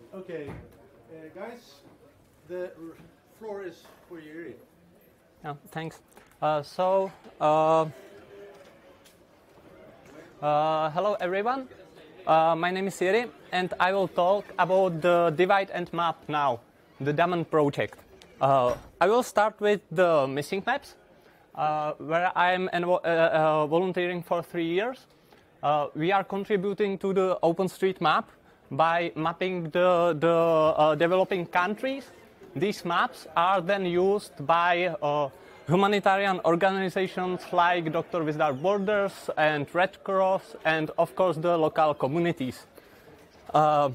Okay, guys, the floor is for you. Yeah, thanks. Hello everyone. My name is Siri, and I will talk about the Divide and Map now, the Daemon project. I will start with the missing maps, where I'm volunteering for 3 years. We are contributing to the OpenStreetMap by mapping the developing countries. These maps are then used by humanitarian organizations like Doctors Without Borders and Red Cross, and of course the local communities. How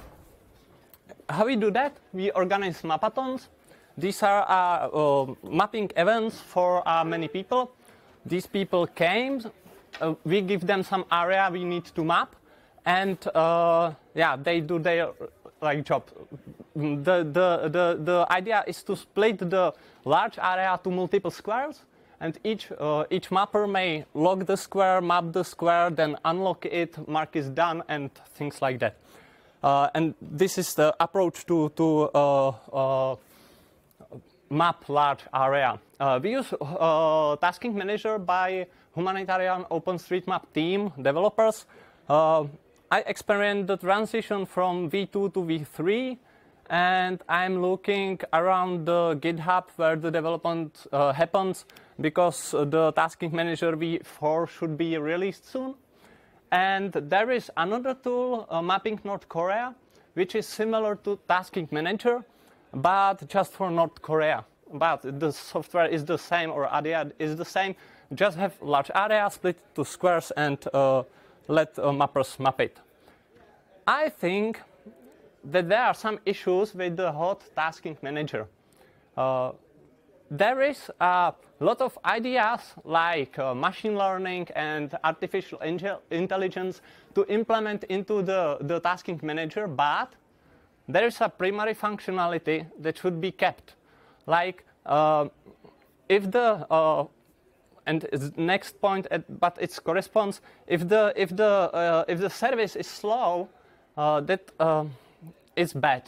we do that? We organize mapathons. These are mapping events for many people. These people came. We give them some area we need to map, and they do their job. The idea is to split the large area to multiple squares, and each mapper may log the square, map the square, then unlock it, mark is done, and things like that. And this is the approach to map large area. We use Tasking Manager by humanitarian OpenStreetMap team developers. I experienced the transition from V2 to V3, and I'm looking around the GitHub where the development happens, because the Tasking Manager V4 should be released soon. And there is another tool, Mapping North Korea, which is similar to Tasking Manager, but just for North Korea. But the software is the same, or idea is the same. Just have large area, split to squares, and let mappers map it. I think that there are some issues with the hot Tasking Manager. There is a lot of ideas like machine learning and artificial intelligence to implement into the Tasking Manager, but there is a primary functionality that should be kept. Like if the and it's next point, but it corresponds. If the service is slow, that is bad.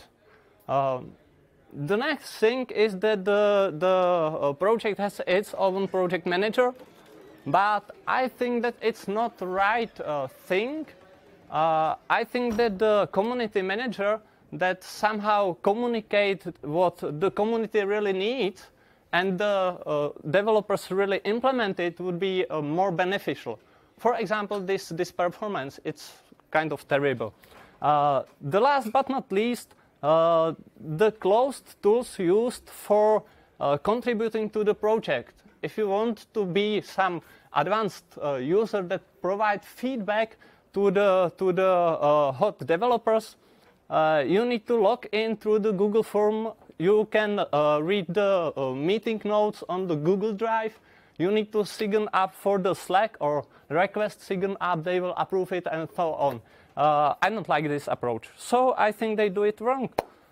The next thing is that the project has its own project manager, but I think that it's not the right thing. I think that the community manager that somehow communicate what the community really needs and the developers really implement it would be more beneficial. For example, this performance, it's kind of terrible. The last but not least, the closed tools used for contributing to the project. If you want to be some advanced user that provide feedback to the hot developers, you need to log in through the Google form. You can read the meeting notes on the Google Drive. You need to sign up for the Slack or request sign up. They will approve it and so on. I don't like this approach. So I think they do it wrong.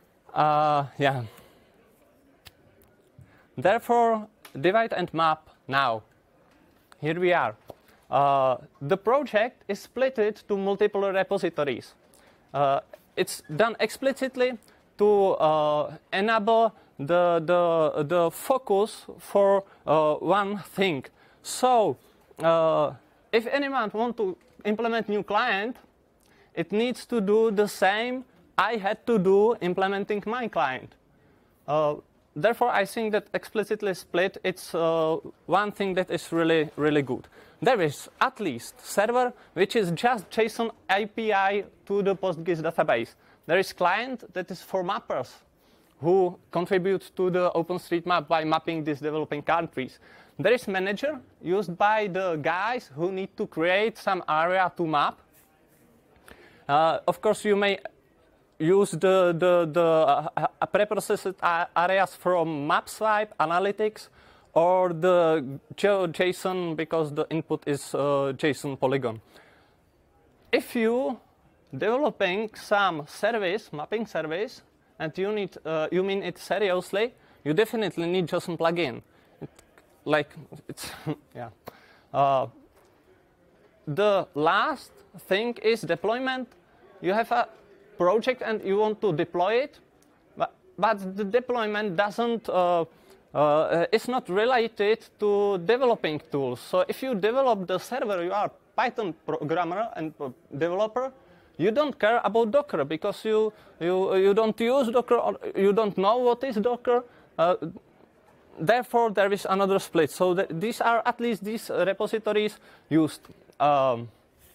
Therefore, divide and map now. Here we are. The project is split to multiple repositories. It's done explicitly to enable the focus for one thing. So if anyone wants to implement new client, it needs to do the same I had to do implementing my client. Therefore, I think that explicitly split, it's one thing that is really, really good. There is at least server, which is just JSON API to the PostGIS database. There is client that is for mappers who contribute to the OpenStreetMap by mapping these developing countries. There is manager used by the guys who need to create some area to map. Of course, you may use the preprocessed areas from MapSwipe, Analytics, or the GeoJSON, because the input is JSON polygon. If you developing some service, mapping service, and you mean it seriously, you definitely need JSON plugin. The last thing is deployment. You have project and you want to deploy it, but the deployment doesn't is not related to developing tools. So if you develop the server, you are Python programmer and developer, you don't care about Docker because you don't use Docker or you don't know what is Docker. Therefore, there is another split. So these are at least these repositories used. There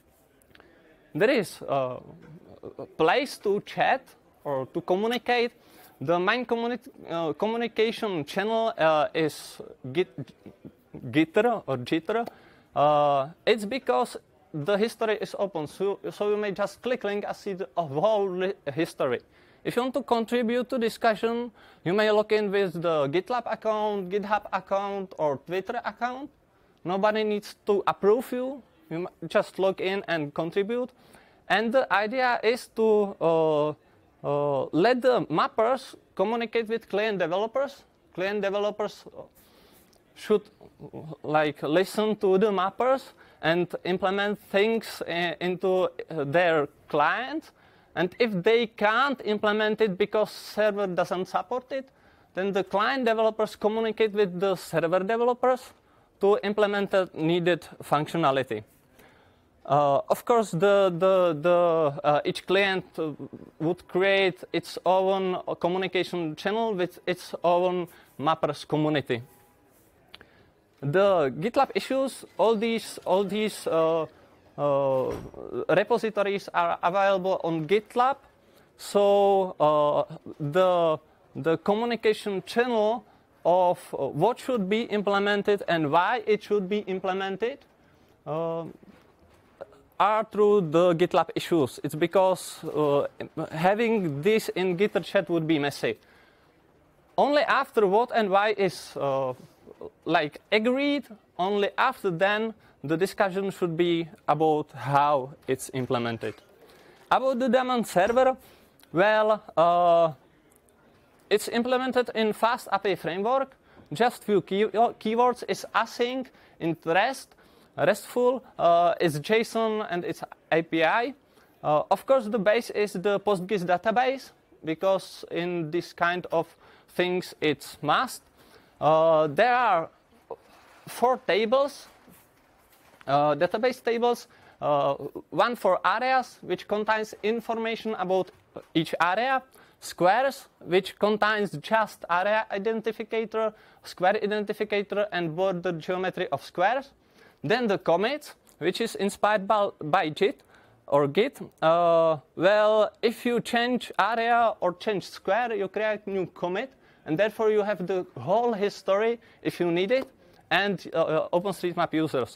is a place to chat or to communicate. The main communication channel is Gitter or Jitter. It's because the history is open, so you may just click link and see the whole history. If you want to contribute to discussion, you may log in with the GitLab account, GitHub account, or Twitter account. Nobody needs to approve you. You just log in and contribute. And the idea is to let the mappers communicate with client developers. Client developers should listen to the mappers and implement things into their client. And if they can't implement it because server doesn't support it, then the client developers communicate with the server developers to implement the needed functionality. Of course, each client would create its own communication channel with its own mappers community. The GitLab issues, all these repositories are available on GitLab. So the communication channel of what should be implemented and why it should be implemented are through the GitLab issues. It's because having this in Gitter chat would be messy. Only after what and why is agreed, only after then the discussion should be about how it's implemented. About the daemon server, well, it's implemented in FastAPI framework. Just few keywords is async, int REST, RESTful, it's JSON and it's API. Of course, the base is the PostGIS database because in this kind of things it's must. There are 4 tables. Database tables, one for areas, which contains information about each area, squares, which contains just area identifier, square identifier, and border geometry of squares. Then the commits, which is inspired by Git or Git. Well, if you change area or change square, you create new commit, and therefore you have the whole history if you need it, and OpenStreetMap users.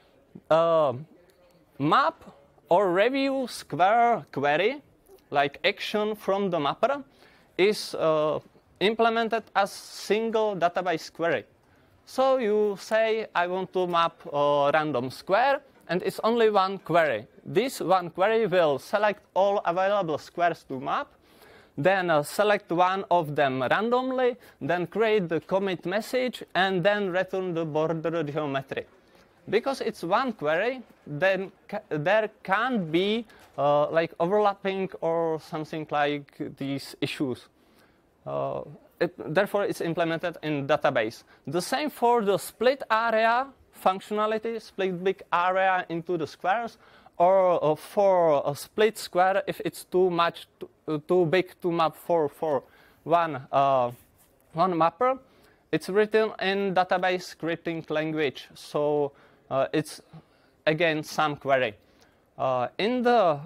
Map or review square query, like action from the mapper, is implemented as single database query. So you say, I want to map a random square, and it's only one query. This one query will select all available squares to map, then select one of them randomly, then create the commit message, and then return the border geometry. Because it's one query, then there can't be overlapping or something like these issues. Therefore, it's implemented in database. The same for the split area functionality, split big area into the squares, or for a split square if it's too big to map for one mapper. It's written in database scripting language, so it's again some query. In the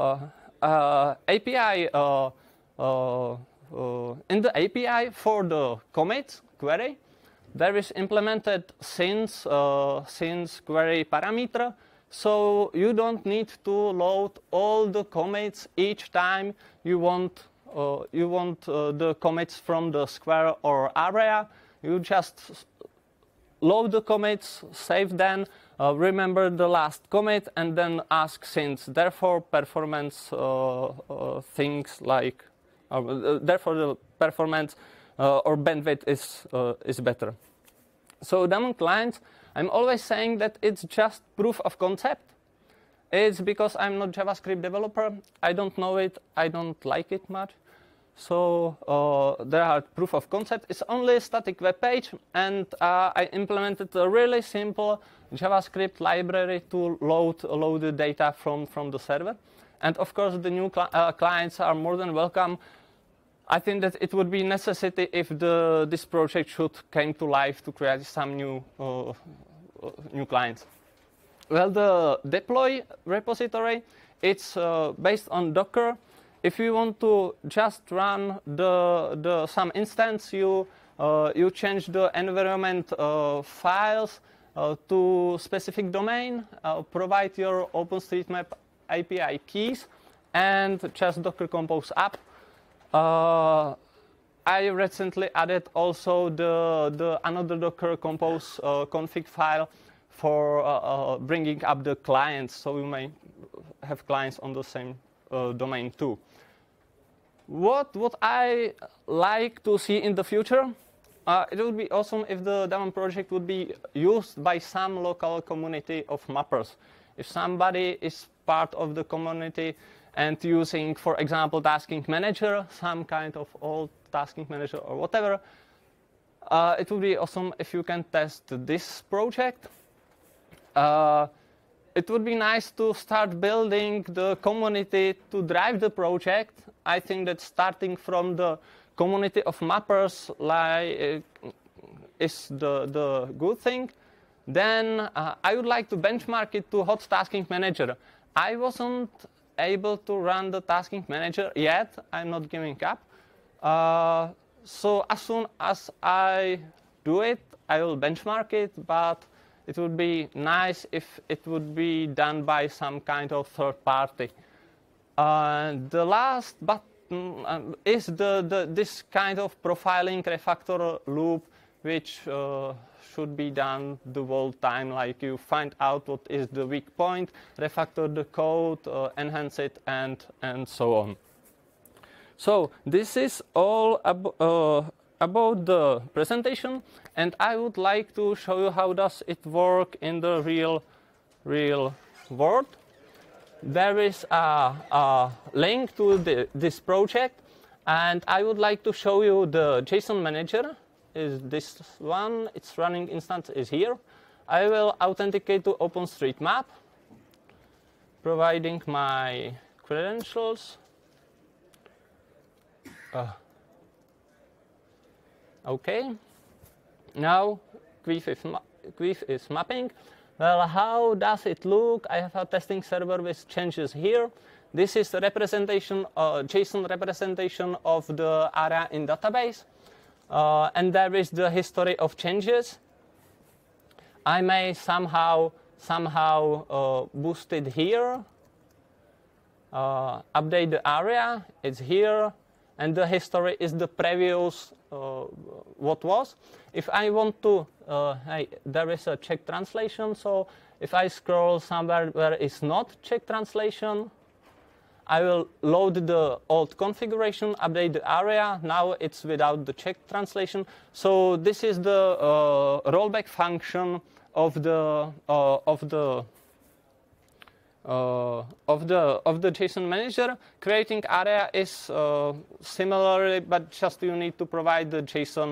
API, for the commit query, there is implemented since query parameter, so you don't need to load all the commits each time you want the commits from the square or area. You just load the commits, save them, remember the last commit, and then ask since. Therefore, performance things like therefore the performance or bandwidth is better. So daemon clients, I'm always saying that it's just proof of concept. It's because I'm not JavaScript developer. I don't know it. I don't like it much. So there are proof of concept. It's only a static web page, and I implemented a really simple JavaScript library to load the data from the server. And of course, the new clients are more than welcome. I think that it would be necessity if this project should come to life to create some new clients. Well, the deploy repository, it's based on Docker. If you want to just run some instance, you change the environment files to specific domain, provide your OpenStreetMap API keys, and just Docker Compose up. I recently added also the another Docker Compose config file for bringing up the clients, so you may have clients on the same domain too. What I like to see in the future, it would be awesome if the Daemon project would be used by some local community of mappers. If somebody is part of the community and using, for example, Tasking Manager, some kind of old Tasking Manager or whatever, it would be awesome if you can test this project. It would be nice to start building the community to drive the project. I think that starting from the community of mappers is the good thing. Then I would like to benchmark it to Hot Tasking Manager. I wasn't able to run the Tasking Manager yet. I'm not giving up. So as soon as I do it, I will benchmark it, but it would be nice if it would be done by some kind of third party. The last button is this kind of profiling refactor loop, which should be done the whole time. Like you find out what is the weak point, refactor the code, enhance it, and so on. So this is all about the presentation, and I would like to show you how does it work in the real world. There is a link to this project, and I would like to show you the JSON manager. Is this one? Its running instance is here. I will authenticate to OpenStreetMap, providing my credentials. Okay. Now Queef is mapping. Well, how does it look? I have a testing server with changes here. This is the representation, JSON representation of the area in database. And there is the history of changes. I may somehow boost it here, update the area, it's here, and the history is the previous what was. If I want to, there is a Czech translation, so if I scroll somewhere where it's not Czech translation, I will load the old configuration, update the area. Now it's without the Czech translation. So this is the rollback function of the JSON manager. Creating area is similar, but just you need to provide the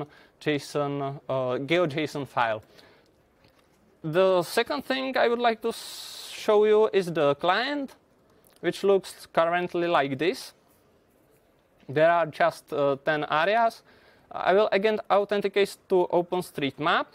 GeoJSON file. The second thing I would like to show you is the client, which looks currently like this. There are just 10 areas. I will again authenticate to OpenStreetMap.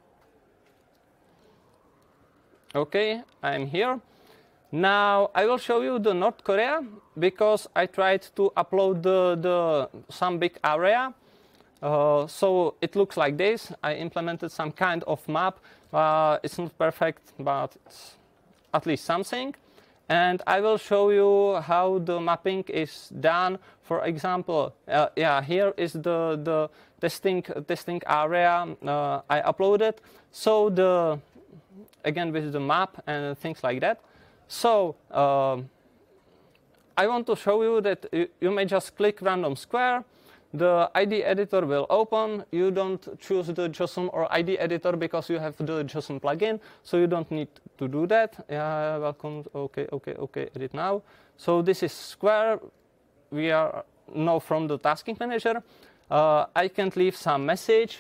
Okay, I'm here. Now I will show you the North Korea because I tried to upload some big area. So it looks like this. I implemented some kind of map. It's not perfect, but it's at least something. And I will show you how the mapping is done. For example, here is the testing area I uploaded. So again with the map and things like that. So I want to show you that you may just click random square. the ID editor will open. You don't choose the JSON or ID editor because you have the JSON plugin, so you don't need to do that. Yeah, welcome. Okay, edit now. So this is Square. We are now from the tasking manager. I can leave some message.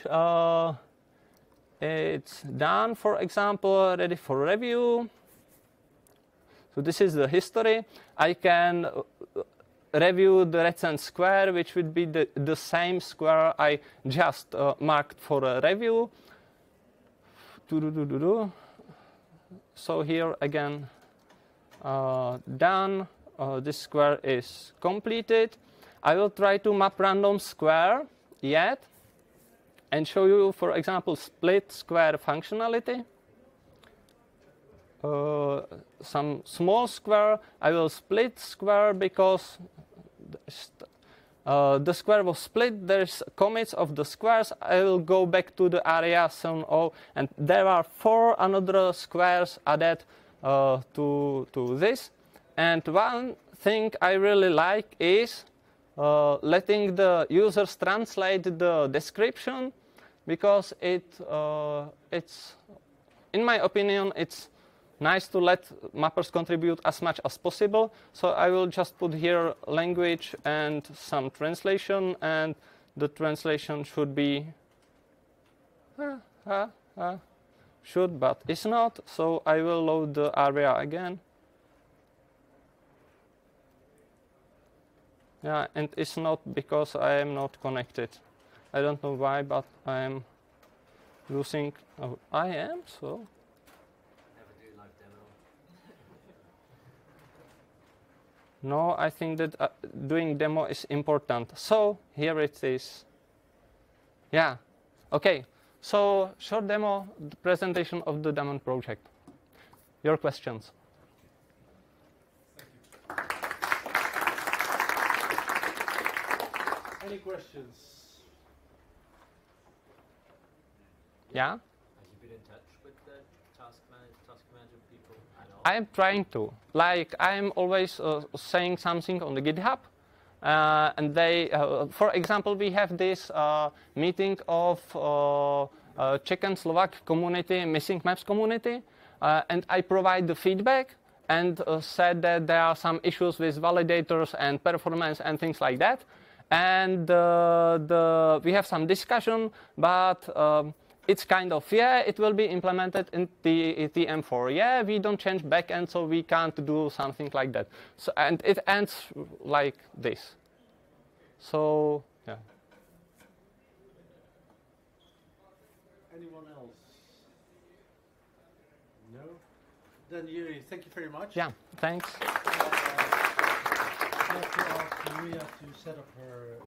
It's done, for example, ready for review. So this is the history. I can review the recent square, which would be the same square I just marked for a review. So here again, done. This square is completed. I will try to map random square yet and show you, for example, split square functionality. Some small square. I will split square because the square was split. There's commits of the squares. I will go back to the area soon. And there are 4 another squares added to this. And one thing I really like is letting the users translate the description, because it's, in my opinion, it's nice to let mappers contribute as much as possible. So I will just put here language and some translation, and the translation should be should, but it's not. So I will load the area again. Yeah, and it's not because I am not connected. I don't know why, but I am losing. Oh, I am, so. Never do live demo. No, I think that doing demo is important. So here it is. Yeah, okay. So short demo, the presentation of the Daemon project. Your questions? Any questions? Yeah? Have you been in touch with the task manager people at all? I'm trying to. Like, I'm always saying something on the GitHub. And they, for example, we have this meeting of Czech and Slovak community, missing maps community. And I provide the feedback and said that there are some issues with validators and performance and things like that. And we have some discussion, but it's kind of, yeah, it will be implemented in the TM4. Yeah, we don't change backend, so we can't do something like that. So, and it ends like this. So, yeah. Anyone else? No? Then Yuri, thank you very much. Yeah, thanks. I have to ask Maria to set up her